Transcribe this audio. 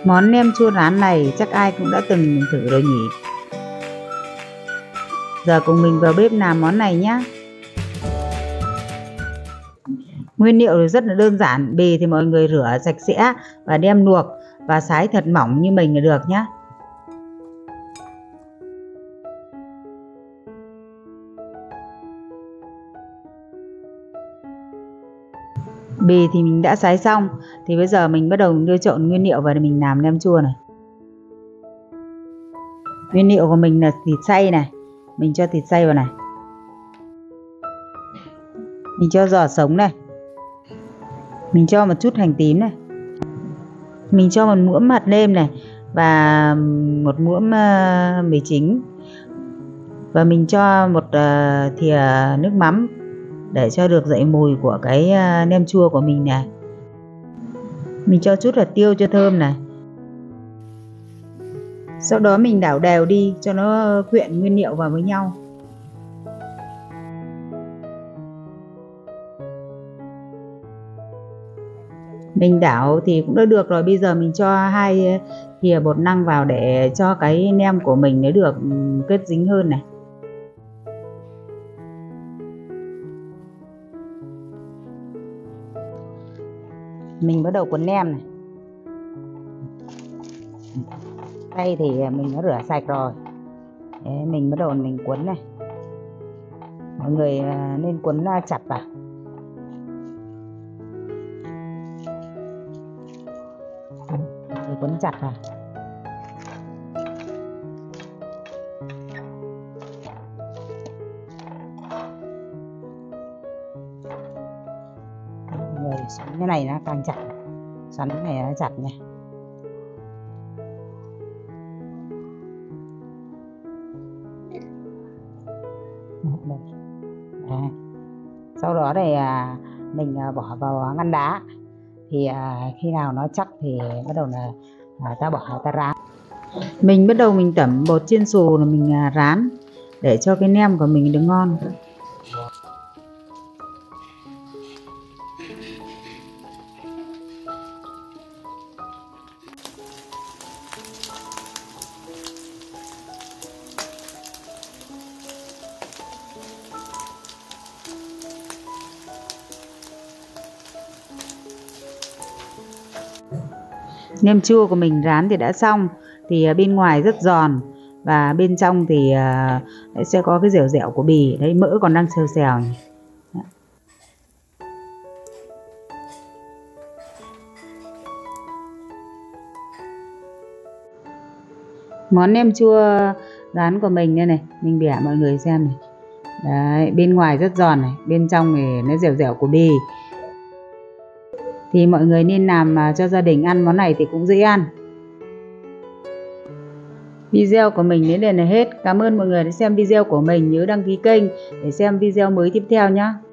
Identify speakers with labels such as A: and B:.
A: Món nem chua rán này chắc ai cũng đã từng thử rồi nhỉ. Giờ cùng mình vào bếp làm món này nhé. Nguyên liệu thì rất là đơn giản. Bì thì mọi người rửa sạch sẽ và đem luộc và sái thật mỏng như mình là được nhé. Bì thì mình đã sái xong. Thì bây giờ mình bắt đầu đưa trộn nguyên liệu vào để mình làm nem chua này. Nguyên liệu của mình là thịt xay này. Mình cho thịt xay vào này. Mình cho giò sống này. Mình cho một chút hành tím này. Mình cho một muỗng hạt nêm này. Và một muỗng mì chính. Và mình cho một thìa nước mắm để cho được dậy mùi của cái nem chua của mình này. Mình cho chút hạt tiêu cho thơm này. Sau đó mình đảo đều đi cho nó quyện nguyên liệu vào với nhau. Mình đảo thì cũng đã được rồi. Bây giờ mình cho 2 thìa bột năng vào để cho cái nem của mình nó được kết dính hơn này. Mình bắt đầu cuốn nem này. Tay thì mình đã rửa sạch rồi. Đấy, mình bắt đầu mình cuốn này. Mọi người nên cuốn chặt vào. Cuốn chặt vào. Người xoắn cái này nó càng chặt. Xoắn cái này nó chặt nha. Đấy. Sau đó thì mình bỏ vào ngăn đá. Thì khi nào nó chắc thì bắt đầu là ta bỏ ta rán. Mình bắt đầu mình tẩm bột chiên xù là mình rán để cho cái nem của mình được ngon. Nem chua của mình rán thì đã xong. Thì bên ngoài rất giòn và bên trong thì sẽ có cái dẻo dẻo của bì. Đấy, mỡ còn đang xèo xèo. Món nem chua rán của mình đây này, mình bẻ mọi người xem này. Đấy, bên ngoài rất giòn này, bên trong thì nó dẻo dẻo của bì. Thì mọi người nên làm cho gia đình ăn món này thì cũng dễ ăn. Video của mình đến đây là hết. Cảm ơn mọi người đã xem video của mình. Nhớ đăng ký kênh để xem video mới tiếp theo nhé.